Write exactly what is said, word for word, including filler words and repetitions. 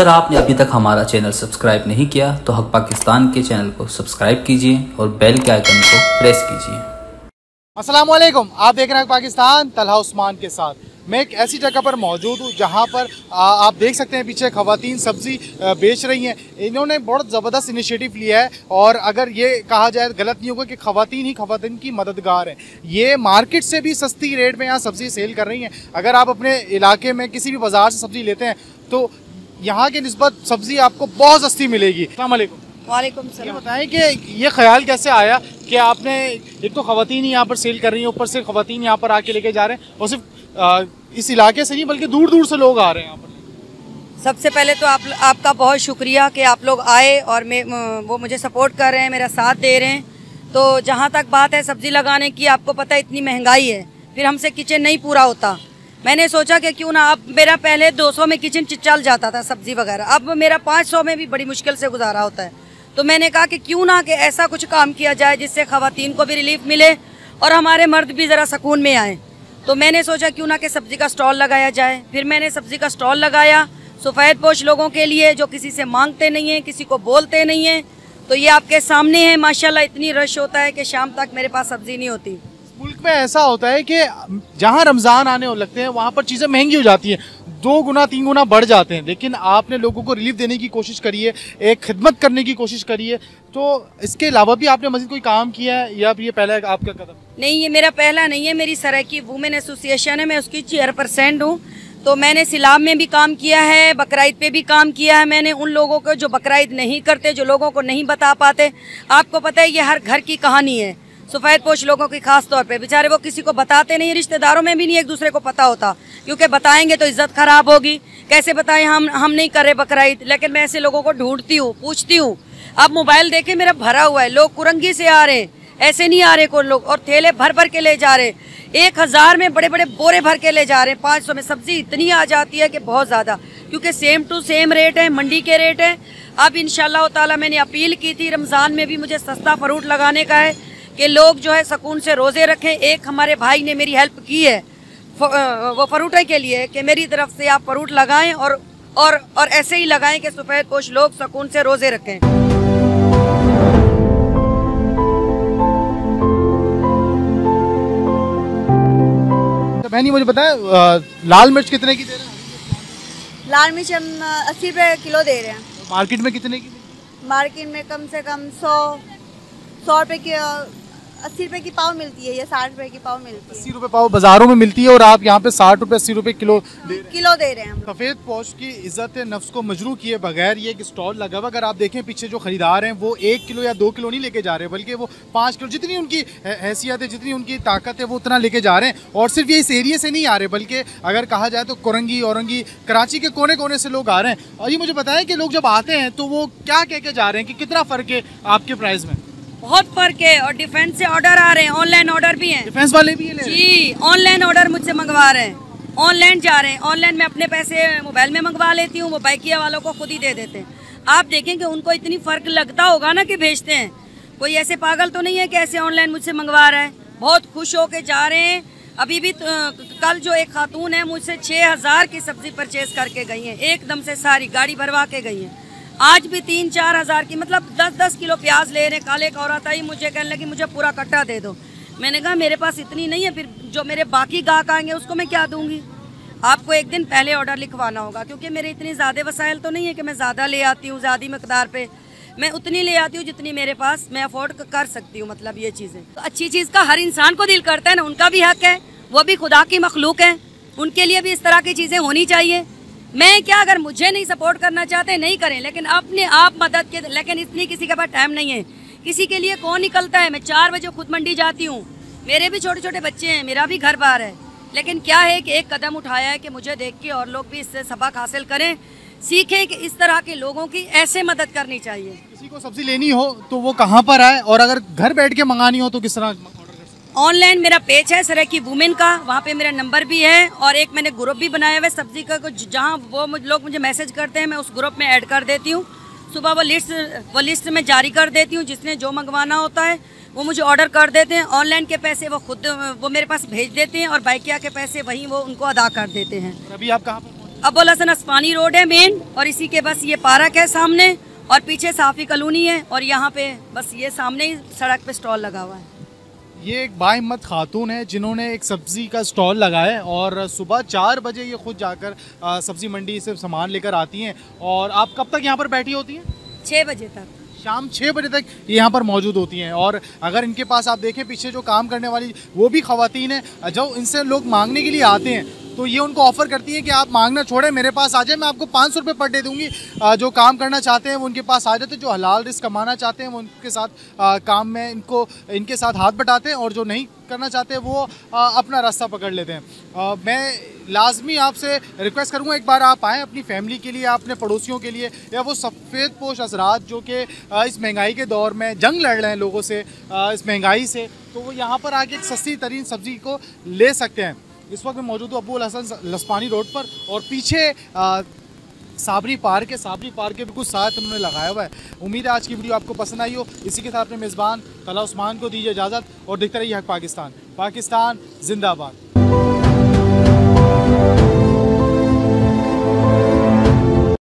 अगर आपने अभी तक हमारा चैनल सब्सक्राइब नहीं किया तो हक पाकिस्तान के चैनल को सब्सक्राइब कीजिए और बेल के आइकन को प्रेस कीजिए। अस्सलाम वालेकुम, आप देख रहे हैं पाकिस्तान, तलहा उस्मान के साथ। मैं एक ऐसी जगह पर मौजूद हूँ जहाँ पर आ, आप देख सकते हैं पीछे ख़वातीन सब्ज़ी बेच रही हैं। इन्होंने बहुत ज़बरदस्त इनिशिएटिव लिया है और अगर ये कहा जाए गलत नहीं होगा कि ख़वातीन ही ख़वातीन की मददगार हैं। ये मार्केट से भी सस्ती रेट में यहाँ सब्ज़ी सेल कर रही हैं। अगर आप अपने इलाके में किसी भी बाज़ार से सब्ज़ी लेते हैं तो यहाँ की निस्बत सब्ज़ी आपको बहुत सस्ती मिलेगी। अस्सलाम वालेकुम। वालेकुम सलाम। ये बताएं कि ये ख्याल कैसे आया कि आपने एक तो ख़वातीन ही यहाँ पर सेल कर रही हैं, ऊपर से ख़वातीन यहाँ पर आके लेके जा रहे हैं और सिर्फ आ, इस इलाके से नहीं बल्कि दूर दूर से लोग आ रहे हैं यहाँ पर। सबसे पहले तो आप आपका बहुत शुक्रिया कि आप लोग आए और मैं वो मुझे सपोर्ट कर रहे हैं, मेरा साथ दे रहे हैं। तो जहाँ तक बात है सब्ज़ी लगाने की, आपको पता है इतनी महंगाई है, फिर हमसे किचन नहीं पूरा होता। मैंने सोचा कि क्यों ना, अब मेरा पहले दो सौ में किचन चल जाता था सब्ज़ी वगैरह, अब मेरा पाँच सौ में भी बड़ी मुश्किल से गुजारा होता है। तो मैंने कहा कि क्यों ना कि ऐसा कुछ काम किया जाए जिससे ख़वातीन को भी रिलीफ मिले और हमारे मर्द भी ज़रा सुकून में आए। तो मैंने सोचा क्यों ना कि सब्ज़ी का स्टॉल लगाया जाए। फिर मैंने सब्ज़ी का स्टॉल लगाया सफ़ेद पोश लोगों के लिए जो किसी से मांगते नहीं हैं, किसी को बोलते नहीं हैं। तो ये आपके सामने है, माशाल्लाह इतनी रश होता है कि शाम तक मेरे पास सब्ज़ी नहीं होती। मुल्क में ऐसा होता है कि जहाँ रमज़ान आने लगते हैं वहाँ पर चीज़ें महंगी हो जाती हैं, दो गुना तीन गुना बढ़ जाते हैं, लेकिन आपने लोगों को रिलीफ देने की कोशिश करी है, एक खिदमत करने की कोशिश करी है। तो इसके अलावा भी आपने मज़ीद कोई काम किया है या ये पहला आपका कदम? नहीं, ये मेरा पहला नहीं है। मेरी सराइकी वुमेन एसोसिएशन है, मैं उसकी चेयरपर्सन हूँ। तो मैंने सिलाब में भी काम किया है, बकराईद पे भी काम किया है मैंने। उन लोगों को जो बकराईद नहीं करते, जो लोगों को नहीं बता पाते, आपको पता है ये हर घर की कहानी है। सफ़ेद पोश लोगों की खास तौर पे बेचारे वो किसी को बताते नहीं, रिश्तेदारों में भी नहीं एक दूसरे को पता होता, क्योंकि बताएंगे तो इज्जत खराब होगी। कैसे बताएं हम हम नहीं कर रहे बकराईद। लेकिन मैं ऐसे लोगों को ढूंढती हूँ, पूछती हूँ। अब मोबाइल देखे मेरा भरा हुआ है, लोग कुरंगी से आ रहे हैं, ऐसे नहीं आ रहे कोई लोग, और थैले भर भर के ले जा रहे। एक हज़ार में बड़े बड़े बोरे भर के ले जा रहे हैं। पाँच सौ में सब्जी इतनी आ जाती है कि बहुत ज़्यादा, क्योंकि सेम टू सेम रेट है, मंडी के रेट है। अब इंशाल्लाह ताला मैंने अपील की थी रमज़ान में भी मुझे सस्ता फ्रूट लगाने का है कि लोग जो है सुकून से रोज़े रखें। एक हमारे भाई ने मेरी हेल्प की है वो फ्रूट के लिए कि मेरी तरफ से आप फ्रूट लगाएं और और और ऐसे ही लगाएं कि सफ़ेद पोश लोग सुकून से रोज़े रखें। तो बहनी मुझे बताएं लाल मिर्च कितने की दे रहे हैं? लाल मिर्च हम अस्सी रुपये किलो दे रहे हैं। मार्केट में कितने की? मार्केट में कम से कम सौ सौ रुपए की अस्सी रुपए की पाव मिलती है या साठ रुपए की पाव मिलती है। अस्सी रुपए पाव बाजारों में मिलती है और आप यहाँ पे साठ रुपए अस्सी रुपए किलो दे रहे किलो दे रहे हैं हम। सफ़ेद पोश की इज्जत नफ्स को मजरू किए बगैर ये एक स्टॉल लगा हुआ। अगर आप देखें पीछे जो खरीदार हैं वो एक किलो या दो किलो नहीं लेके जा रहे, बल्कि वो पाँच किलो, जितनी उनकी हैसियत है, जितनी उनकी ताकत है, वो उतना लेके जा रहे हैं। और सिर्फ ये इस एरिए से नहीं आ रहे, बल्कि अगर कहा जाए तो कुरंगी औरंगी कराची के कोने कोने से लोग आ रहे हैं। और ये मुझे बताएं कि लोग जब आते हैं तो वो क्या कह के जा रहे हैं कि कितना फ़र्क है आपके प्राइस में? बहुत फर्क है। और डिफेंस से ऑर्डर आ रहे हैं, ऑनलाइन ऑर्डर भी हैं। डिफेंस वाले भी है जी, ऑनलाइन ऑर्डर मुझसे मंगवा रहे हैं, ऑनलाइन जा रहे हैं। ऑनलाइन में अपने पैसे मोबाइल में मंगवा लेती हूँ, वो बाइकिया वालों को खुद ही दे देते हैं। आप देखेंगे उनको इतनी फ़र्क लगता होगा ना कि भेजते हैं। कोई ऐसे पागल तो नहीं है कि ऐसे ऑनलाइन मुझसे मंगवा रहा है। बहुत खुश होके जा रहे हैं। अभी भी तो, कल जो एक खातून है मुझसे छः हज़ार की सब्ज़ी परचेज करके गई हैं, एकदम से सारी गाड़ी भरवा के गई हैं। आज भी तीन चार हज़ार की, मतलब दस दस किलो प्याज ले रहे। कल एक औरत आई मुझे कहने लगी मुझे पूरा कट्टा दे दो। मैंने कहा मेरे पास इतनी नहीं है, फिर जो मेरे बाकी गाहक आएंगे उसको मैं क्या दूंगी। आपको एक दिन पहले ऑर्डर लिखवाना होगा, क्योंकि मेरे इतनी ज़्यादा वसाइल तो नहीं है कि मैं ज़्यादा ले आती हूँ, ज़्यादा मकदार पे। मैं उतनी ले आती हूँ जितनी मेरे पास मैं अफोर्ड कर सकती हूँ। मतलब ये चीज़ें तो अच्छी चीज़ का हर इंसान को दिल करता है ना, उनका भी हक है, वो भी खुदा की मखलूक है, उनके लिए भी इस तरह की चीज़ें होनी चाहिए। मैं क्या, अगर मुझे नहीं सपोर्ट करना चाहते नहीं करें, लेकिन अपने आप मदद के, लेकिन इतनी किसी के पास टाइम नहीं है। किसी के लिए कौन निकलता है? मैं चार बजे खुद मंडी जाती हूँ, मेरे भी छोटे छोटे बच्चे हैं, मेरा भी घर बार है। लेकिन क्या है कि एक कदम उठाया है कि मुझे देख के और लोग भी इससे सबक हासिल करें, सीखें कि इस तरह के लोगों की ऐसे मदद करनी चाहिए। किसी को सब्जी लेनी हो तो वो कहाँ पर आए, और अगर घर बैठ के मंगानी हो तो किस तरह? ऑनलाइन मेरा पेज है सराइकी वुमेन का, वहाँ पे मेरा नंबर भी है, और एक मैंने ग्रुप भी बनाया हुआ है सब्जी का, जहाँ वो लोग मुझे मैसेज करते हैं, मैं उस ग्रुप में ऐड कर देती हूँ। सुबह वो लिस्ट वो लिस्ट में जारी कर देती हूँ, जिसने जो मंगवाना होता है वो मुझे ऑर्डर कर देते हैं। ऑनलाइन के पैसे वो खुद वो मेरे पास भेज देते हैं, और बाइकिया के पैसे वहीं वो उनको अदा कर देते हैं। अभी आप कहाँ पर? अबुल हसन अस्फानी रोड है मेन, और इसी के बस ये पार्क है सामने, और पीछे साफी कॉलोनी है, और यहाँ पे बस ये सामने ही सड़क पे स्टॉल लगा हुआ है। ये एक बाहिम्मत खातून है जिन्होंने एक सब्ज़ी का स्टॉल लगाया है और सुबह चार बजे ये खुद जाकर आ, सब्ज़ी मंडी से सामान लेकर आती हैं। और आप कब तक यहाँ पर बैठी होती हैं? छः बजे तक, शाम छः बजे तक ये यहाँ पर मौजूद होती हैं। और अगर इनके पास आप देखें पीछे जो काम करने वाली वो भी ख़वातीन हैं, जो इनसे लोग मांगने के लिए आते हैं तो ये उनको ऑफ़र करती है कि आप मांगना छोड़ें, मेरे पास आ जाए, मैं आपको पाँच सौ रुपये पर डे दूँगी। जो काम करना चाहते हैं वो उनके पास आ जाते हैं, जो हलाल रिस्क कमाना चाहते हैं वो उनके साथ आ, काम में इनको इनके साथ हाथ बटाते हैं, और जो नहीं करना चाहते वो आ, अपना रास्ता पकड़ लेते हैं। आ, मैं लाजमी आपसे रिक्वेस्ट करूँगा एक बार आप आएँ अपनी फैमिली के लिए, अपने पड़ोसियों के लिए, या वो सफ़ेद पोश हज़रात जो कि इस महंगाई के दौर में जंग लड़ रहे हैं लोगों से, इस महंगाई से, तो वो यहाँ पर आके एक सस्ती तरीन सब्ज़ी को ले सकते हैं। इस वक्त मैं मौजूद हूँ अबुल हसन अस्फानी रोड पर, और पीछे आ, साबरी पार्क है। साबरी पार्क के बिल्कुल साथ उन्होंने लगाया हुआ है। उम्मीद है आज की वीडियो आपको पसंद आई हो। इसी के साथ अपने मेज़बान तलहा उस्मान को दीजिए इजाज़त, और देखते रहिए हक पाकिस्तान। पाकिस्तान जिंदाबाद।